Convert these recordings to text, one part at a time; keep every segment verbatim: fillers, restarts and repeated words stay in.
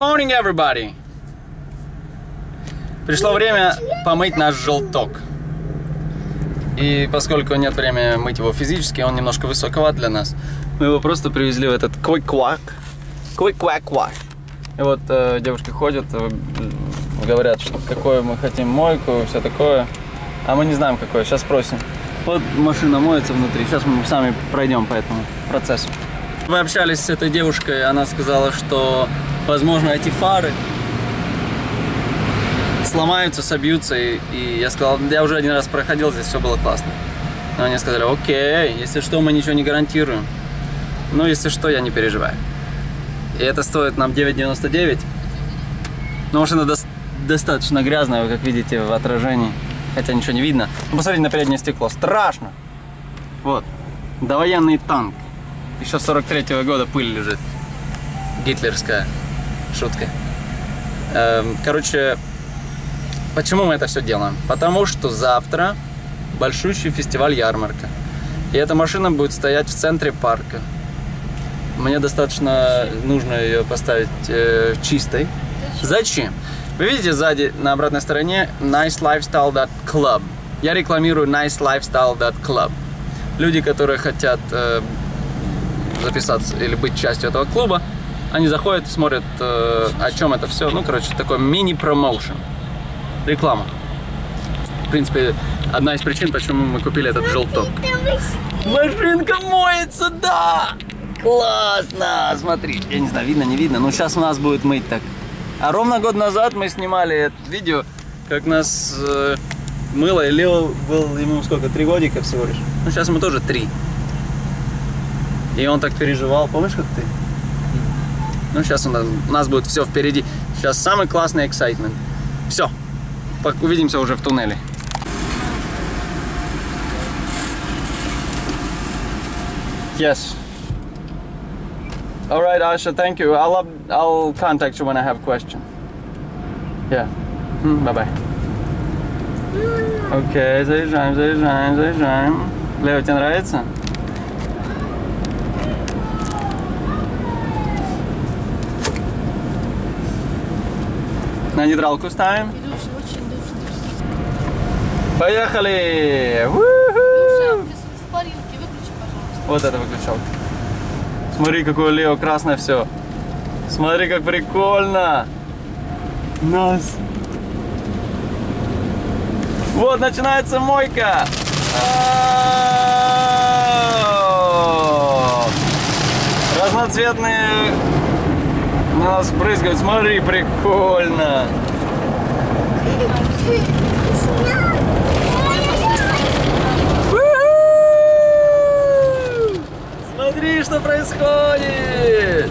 Morning, everybody! Пришло время помыть наш желток. И поскольку нет времени мыть его физически, он немножко высоковат для нас, мы его просто привезли в этот Quick Quack. Quick Quack Wash. И вот э, девушки ходят, э, говорят, что какую мы хотим мойку и все такое. А мы не знаем какое. Сейчас спросим. Вот машина моется внутри. Сейчас мы сами пройдем по этому процессу. Мы общались с этой девушкой, она сказала, что, возможно, эти фары сломаются, собьются. И, и я сказал, я уже один раз проходил, здесь все было классно. Но они сказали, окей, если что, мы ничего не гарантируем. Но если что, я не переживаю. И это стоит нам девять девяносто девять. Но машина до достаточно грязная, вы как видите в отражении. Хотя ничего не видно. Но посмотрите на переднее стекло. Страшно. Вот. Довоенный танк. Еще сорок третьего года пыль лежит. Гитлерская шутка. Эм, короче, почему мы это все делаем? Потому что завтра большущий фестиваль ярмарка. И эта машина будет стоять в центре парка. Мне достаточно нужно ее поставить э, чистой. Зачем? Вы видите сзади на обратной стороне nice lifestyle dot club. Я рекламирую nice lifestyle dot club. Люди, которые хотят э, записаться или быть частью этого клуба, они заходят, смотрят, э, о чем это все. Ну, короче, такой мини-промоушен. Реклама. В принципе, одна из причин, почему мы купили этот желток. Машинка моется, да! Классно! Смотри, я не знаю, видно, не видно, но сейчас у нас будет мыть так. А ровно год назад мы снимали это видео, как нас э, мыло, и Лео был, ему сколько, три годика всего лишь. Ну, сейчас ему тоже три. И он так переживал, помнишь, как ты? Ну, сейчас у нас, у нас будет все впереди. Сейчас самый классный эксайтмент. Все, увидимся уже в туннеле. Yes. All right, Asha, thank you. I'll up, I'll contact you when I have a question. Yeah. Mm, bye-bye. Окей, okay, заезжаем, заезжаем, заезжаем. Лео, тебе нравится? На нейтралку ставим. Поехали! Вот это выключалка. Смотри, какое Лео красное все. Смотри, как прикольно. Нас. Вот, начинается мойка. Разноцветные на нас брызгают. Смотри, прикольно. Смотри, что происходит!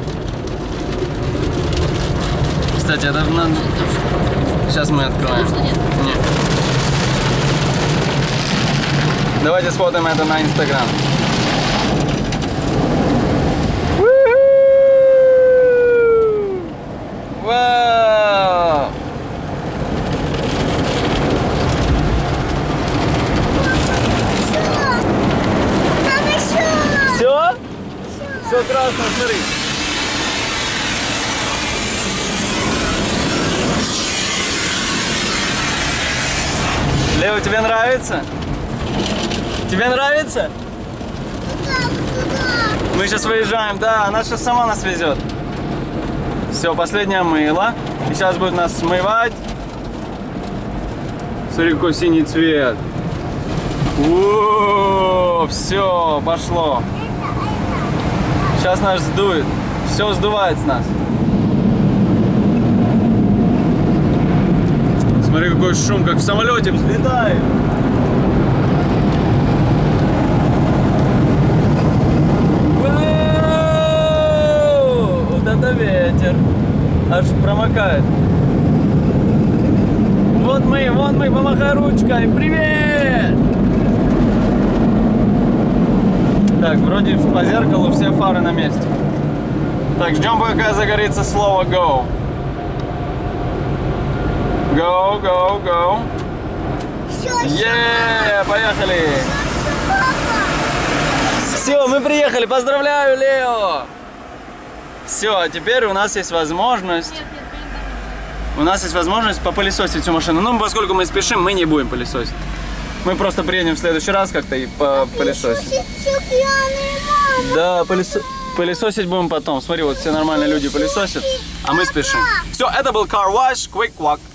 Кстати, это надо... Сейчас мы откроем. Нет. Нет. Давайте сфотаем это на Инстаграм. Вау! Все? Все красно, смотри. Лео, тебе нравится? Тебе нравится? Мы сейчас выезжаем, да, она сейчас сама нас везет. Все, последнее мыло. И сейчас будет нас смывать. Смотри, какой синий цвет. О, все, пошло. Сейчас нас сдует. Все сдувает с нас. Смотри, какой шум, как в самолете взлетает. Вау! Вот это ветер. Аж промокает. Вот мы, вон мы, помахай ручкой. Привет! Так, вроде по зеркалу все фары на месте. Так, ждем, пока загорится слово go. Go, go, go. Yeah, поехали. Все, мы приехали. Поздравляю, Лео. Все, теперь у нас есть возможность... У нас есть возможность попылесосить всю машину. Ну, поскольку мы спешим, мы не будем пылесосить. Мы просто приедем в следующий раз как-то и попылесосим. Да, пылесо... пылесосить будем потом. Смотри, вот все нормальные люди пылесосят, а мы спешим. Все, это был Car Wash, Quick Walk.